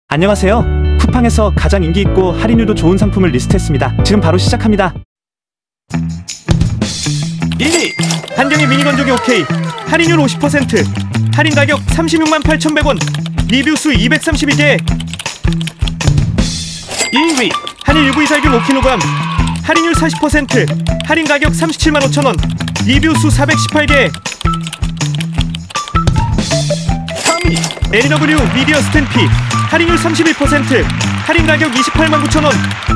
안녕하세요. 쿠팡에서 가장 인기 있고 할인율도 좋은 상품을 리스트했습니다. 지금 바로 시작합니다. 1위 한경의 미니 건조기 OK 할인율 50%, 할인 가격 36만 8,100원, 리뷰 수 232개. 2위 한일 UV 살균 오키노밤 할인율 40%, 할인 가격 37만 5천원, 리뷰 수 418개. 3위 LW 미디어 스탠피 할인율 31%, 할인 가격 28만 9천원.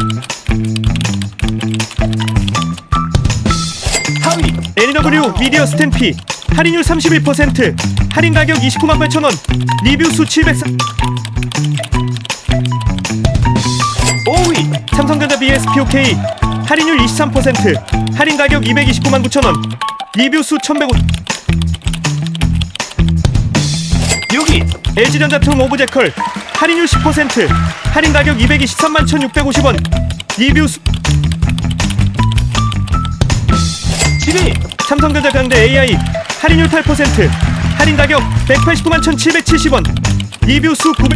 4위 LW 미디어 스탠피 할인율 31%, 할인 가격 29만 8천원, 리뷰 수 703. 5위 삼성전자 BSPOK 할인율 23%, 할인 가격 229만 9천원, 리뷰 수 1105. 6위 LG전자통 오브제컬 할인율 10%, 할인 가격 223만 1,650원, 리뷰 수. 7위 삼성전자 강대 AI 할인율 8%, 할인 가격 189만 1,770원, 리뷰 수 900.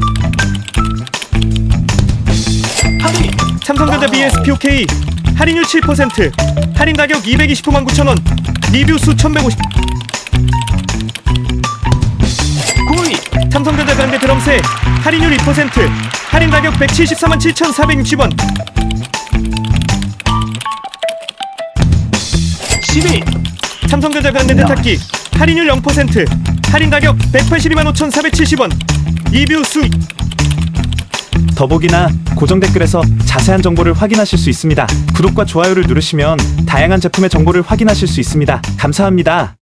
8위 삼성전자 BSPOK 할인율 7%, 할인 가격 229만 9천원, 리뷰 수 1,150. 9위 삼성전자 강대 드럼셋 할인율 2%, 할인 가격 174만 7,460원. 10위 삼성전자 강대 세탁기 할인율 0%, 할인 가격 182만 5,470원, 리뷰 수. 더보기나 고정 댓글에서 자세한 정보를 확인하실 수 있습니다. 구독과 좋아요를 누르시면 다양한 제품의 정보를 확인하실 수 있습니다. 감사합니다.